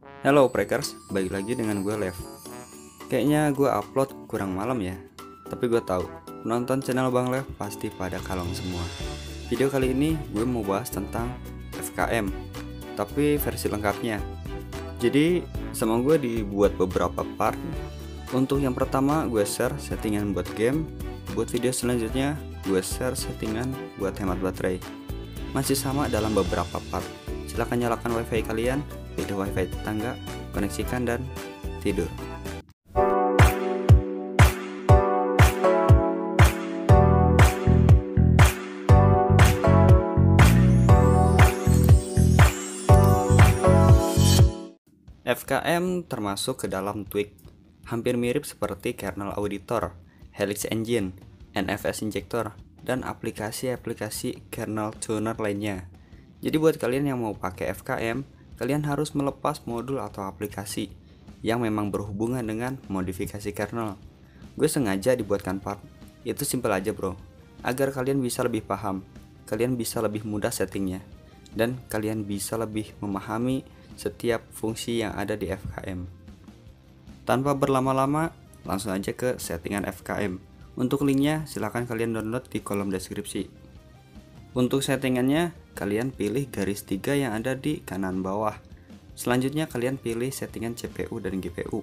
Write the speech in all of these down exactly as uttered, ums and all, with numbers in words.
Hello Breakers, balik lagi dengan gue Lev. Kayaknya gue upload kurang malam ya, tapi gue tahu penonton channel Bang Lev pasti pada kalong semua. Video kali ini gue mau bahas tentang F K M, tapi versi lengkapnya. Jadi sama gue dibuat beberapa part. Untuk yang pertama gue share settingan buat game. Buat video selanjutnya gue share settingan buat hemat baterai. Masih sama dalam beberapa part. Silahkan nyalakan wifi kalian, pilih wifi tetangga, koneksikan dan tidur. F K M termasuk ke dalam tweak, hampir mirip seperti kernel auditor, Helix Engine, N F S Injector, dan aplikasi-aplikasi kernel tuner lainnya. Jadi buat kalian yang mau pakai F K M, kalian harus melepas modul atau aplikasi yang memang berhubungan dengan modifikasi kernel. Gue sengaja dibuatkan part, itu simpel aja bro, agar kalian bisa lebih paham, kalian bisa lebih mudah settingnya, dan kalian bisa lebih memahami setiap fungsi yang ada di F K M. Tanpa berlama-lama, langsung aja ke settingan F K M. Untuk linknya silahkan kalian download di kolom deskripsi. Untuk settingannya, kalian pilih garis tiga yang ada di kanan bawah. Selanjutnya kalian pilih settingan C P U dan G P U.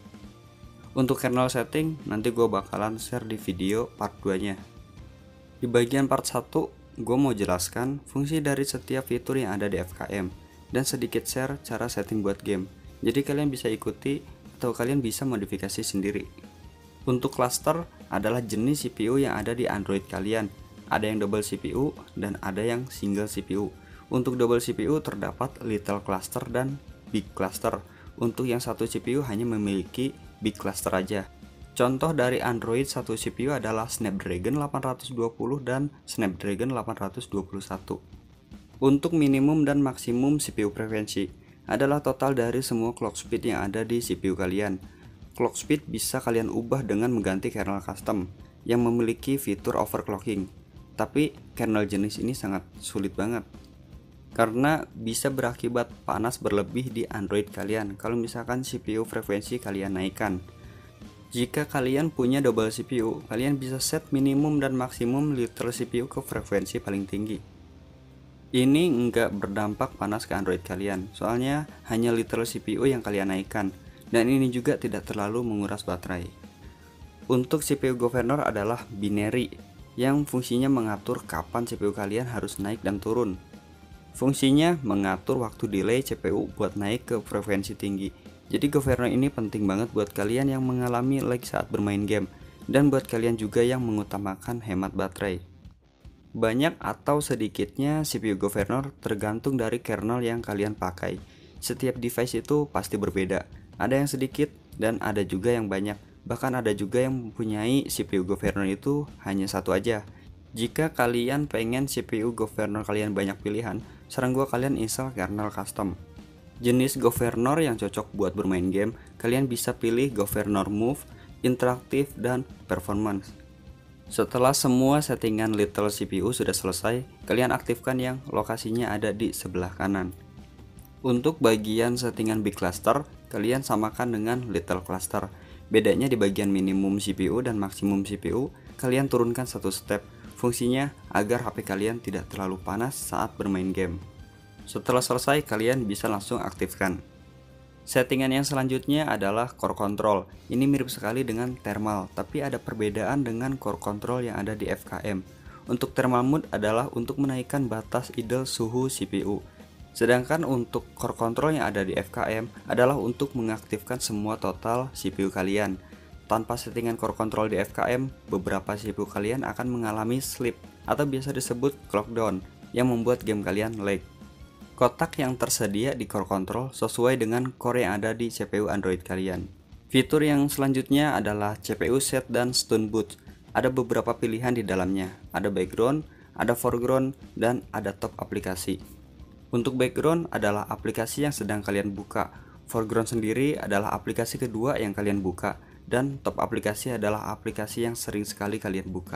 Untuk kernel setting, nanti gue bakalan share di video part dua nya. Di bagian part satu, gue mau jelaskan fungsi dari setiap fitur yang ada di F K M, dan sedikit share cara setting buat game. Jadi kalian bisa ikuti atau kalian bisa modifikasi sendiri. Untuk cluster adalah jenis C P U yang ada di Android kalian. Ada yang double C P U dan ada yang single C P U. Untuk double C P U terdapat little cluster dan big cluster. Untuk yang satu C P U hanya memiliki big cluster aja. Contoh dari Android satu C P U adalah Snapdragon delapan ratus dua puluh dan Snapdragon delapan ratus dua puluh satu. Untuk minimum dan maksimum C P U frekuensi adalah total dari semua clock speed yang ada di C P U kalian. Clock speed bisa kalian ubah dengan mengganti kernel custom yang memiliki fitur overclocking. Tapi kernel jenis ini sangat sulit banget karena bisa berakibat panas berlebih di Android kalian kalau misalkan C P U frekuensi kalian naikkan. Jika kalian punya double C P U, kalian bisa set minimum dan maksimum little C P U ke frekuensi paling tinggi. Ini enggak berdampak panas ke Android kalian, soalnya hanya little C P U yang kalian naikkan, dan ini juga tidak terlalu menguras baterai. Untuk C P U governor adalah binary, yang fungsinya mengatur kapan C P U kalian harus naik dan turun. Fungsinya mengatur waktu delay C P U buat naik ke frekuensi tinggi. Jadi governor ini penting banget buat kalian yang mengalami lag saat bermain game, dan buat kalian juga yang mengutamakan hemat baterai. Banyak atau sedikitnya C P U governor tergantung dari kernel yang kalian pakai. Setiap device itu pasti berbeda, ada yang sedikit dan ada juga yang banyak. Bahkan ada juga yang mempunyai C P U governor itu hanya satu aja. Jika kalian pengen C P U governor kalian banyak pilihan, saran gua kalian install kernel custom. Jenis governor yang cocok buat bermain game, kalian bisa pilih governor move, interaktif, dan performance. Setelah semua settingan little C P U sudah selesai, kalian aktifkan yang lokasinya ada di sebelah kanan. Untuk bagian settingan big cluster, kalian samakan dengan little cluster. Bedanya di bagian minimum C P U dan maksimum C P U, kalian turunkan satu step. Fungsinya agar H P kalian tidak terlalu panas saat bermain game. Setelah selesai, kalian bisa langsung aktifkan. Settingan yang selanjutnya adalah core control. Ini mirip sekali dengan thermal, tapi ada perbedaan dengan core control yang ada di F K M. Untuk thermal mode adalah untuk menaikkan batas idle suhu C P U. Sedangkan untuk core control yang ada di F K M adalah untuk mengaktifkan semua total C P U kalian. Tanpa settingan core control di F K M, beberapa C P U kalian akan mengalami sleep atau biasa disebut clock down yang membuat game kalian lag. Kotak yang tersedia di core control sesuai dengan core yang ada di C P U Android kalian. Fitur yang selanjutnya adalah C P U set dan stun boot. Ada beberapa pilihan di dalamnya. Ada background, ada foreground, dan ada top aplikasi. Untuk background adalah aplikasi yang sedang kalian buka. Foreground sendiri adalah aplikasi kedua yang kalian buka. Dan top aplikasi adalah aplikasi yang sering sekali kalian buka.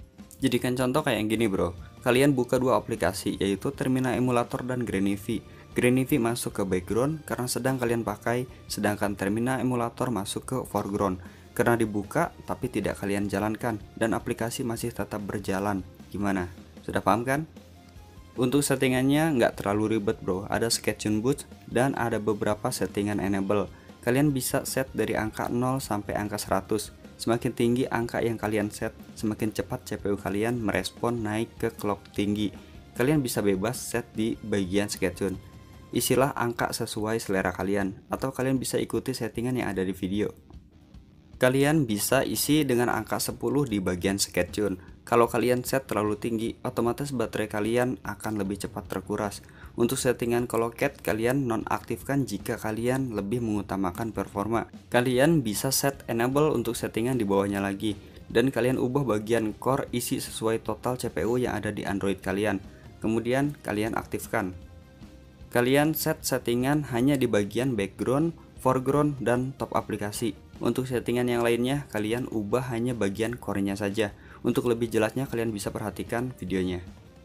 Jadikan contoh kayak gini bro. Kalian buka dua aplikasi, yaitu Terminal Emulator dan Granivi. Greenivy masuk ke background karena sedang kalian pakai, sedangkan Termina Emulator masuk ke foreground karena dibuka tapi tidak kalian jalankan dan aplikasi masih tetap berjalan. Gimana? Sudah paham kan? Untuk settingannya nggak terlalu ribet bro, ada Sketchun Boost dan ada beberapa settingan enable. Kalian bisa set dari angka nol sampai angka seratus. Semakin tinggi angka yang kalian set, semakin cepat C P U kalian merespon naik ke clock tinggi. Kalian bisa bebas set di bagian Sketchun. Isilah angka sesuai selera kalian, atau kalian bisa ikuti settingan yang ada di video. Kalian bisa isi dengan angka sepuluh di bagian Sketchun. Kalau kalian set terlalu tinggi, otomatis baterai kalian akan lebih cepat terkuras. Untuk settingan Colocat, kalian nonaktifkan jika kalian lebih mengutamakan performa. Kalian bisa set enable untuk settingan di bawahnya lagi, dan kalian ubah bagian core isi sesuai total C P U yang ada di Android kalian. Kemudian kalian aktifkan. Kalian set settingan hanya di bagian background, foreground, dan top aplikasi. Untuk settingan yang lainnya, kalian ubah hanya bagian core-nya saja. Untuk lebih jelasnya, kalian bisa perhatikan videonya.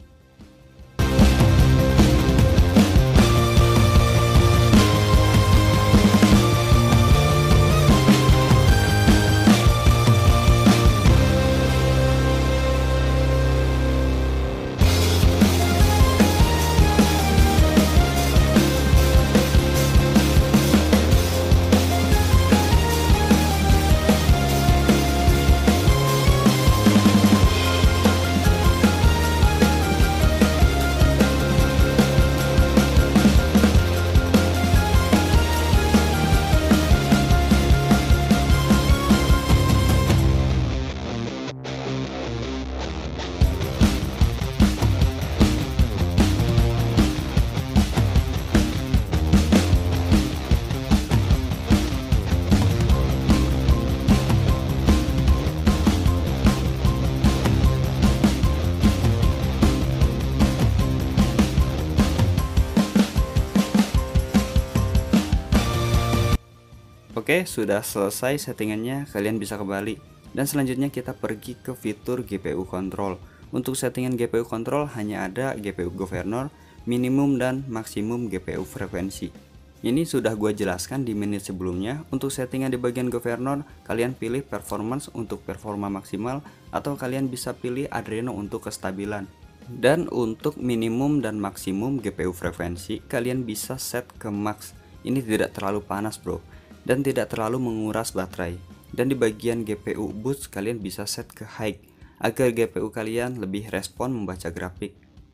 Oke, sudah selesai settingannya, kalian bisa kembali. Dan selanjutnya kita pergi ke fitur G P U control. Untuk settingan G P U control hanya ada G P U governor, minimum dan maksimum G P U frekuensi. Ini sudah gue jelaskan di menit sebelumnya. Untuk settingan di bagian governor, kalian pilih performance untuk performa maksimal, atau kalian bisa pilih Adreno untuk kestabilan. Dan untuk minimum dan maksimum G P U frekuensi, kalian bisa set ke max. Ini tidak terlalu panas bro, dan tidak terlalu menguras baterai. Dan di bagian G P U boost, kalian bisa set ke high agar G P U kalian lebih respon membaca grafik.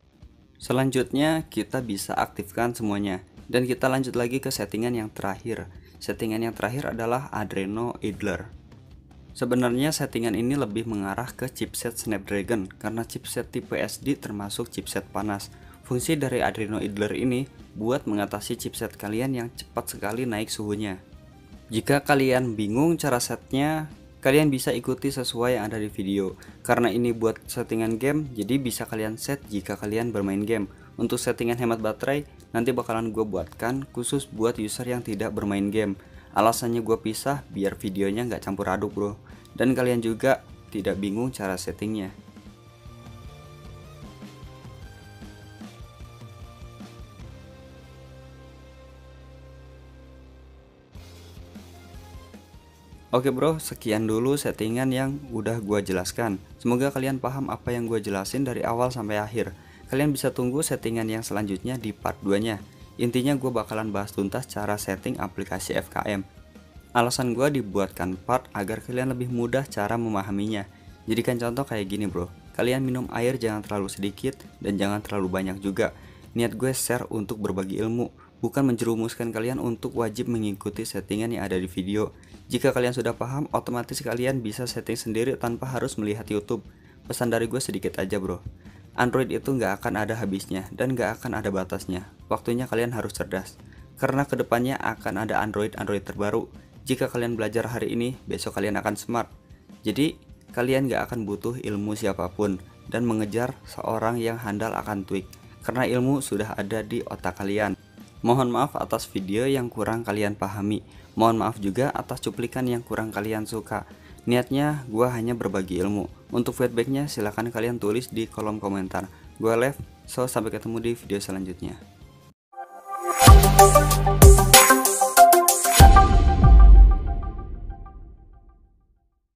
Selanjutnya kita bisa aktifkan semuanya, dan kita lanjut lagi ke settingan yang terakhir. Settingan yang terakhir adalah Adreno Idler. Sebenarnya settingan ini lebih mengarah ke chipset Snapdragon karena chipset tipe S D termasuk chipset panas. Fungsi dari Adreno Idler ini buat mengatasi chipset kalian yang cepat sekali naik suhunya. Jika kalian bingung cara setnya, kalian bisa ikuti sesuai yang ada di video. Karena ini buat settingan game, jadi bisa kalian set jika kalian bermain game. Untuk settingan hemat baterai, nanti bakalan gue buatkan khusus buat user yang tidak bermain game. Alasannya gue pisah biar videonya nggak campur aduk bro, dan kalian juga tidak bingung cara settingnya. Oke bro, sekian dulu settingan yang udah gua jelaskan. Semoga kalian paham apa yang gua jelasin dari awal sampai akhir. Kalian bisa tunggu settingan yang selanjutnya di part dua nya. Intinya gua bakalan bahas tuntas cara setting aplikasi F K M. Alasan gua dibuatkan part agar kalian lebih mudah cara memahaminya. Jadikan contoh kayak gini bro, kalian minum air jangan terlalu sedikit dan jangan terlalu banyak juga. Niat gue share untuk berbagi ilmu, bukan menjerumuskan kalian untuk wajib mengikuti settingan yang ada di video. Jika kalian sudah paham, otomatis kalian bisa setting sendiri tanpa harus melihat YouTube. Pesan dari gue sedikit aja bro, Android itu nggak akan ada habisnya dan nggak akan ada batasnya. Waktunya kalian harus cerdas, karena kedepannya akan ada Android-Android terbaru. Jika kalian belajar hari ini, besok kalian akan smart. Jadi kalian nggak akan butuh ilmu siapapun dan mengejar seorang yang handal akan tweak, karena ilmu sudah ada di otak kalian. Mohon maaf atas video yang kurang kalian pahami. Mohon maaf juga atas cuplikan yang kurang kalian suka. Niatnya gua hanya berbagi ilmu. Untuk feedbacknya silahkan kalian tulis di kolom komentar. Gua Lev, so sampai ketemu di video selanjutnya. Bye.